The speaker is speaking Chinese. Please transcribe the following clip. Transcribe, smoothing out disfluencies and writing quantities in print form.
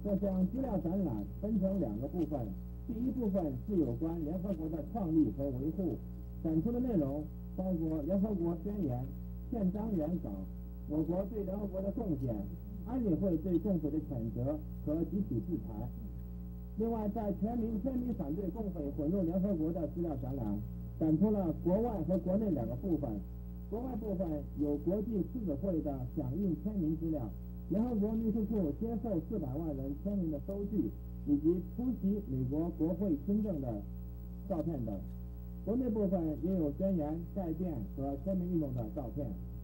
这项资料展览分成两个部分，第一部分是有关联合国的创立和维护，展出的内容包括联合国宣言、宪章原稿、我国对联合国的贡献、安理会对共匪的谴责和集体制裁。另外，在全民反对共匪混入联合国的资料展览，展出了国外和国内两个部分。国外部分有国际狮子会的响应签名资料，联合国秘书处接受400万人签名的收据，以及出席美国国会听证的照片等。国内部分也有宣言、概念和签名运动的照片。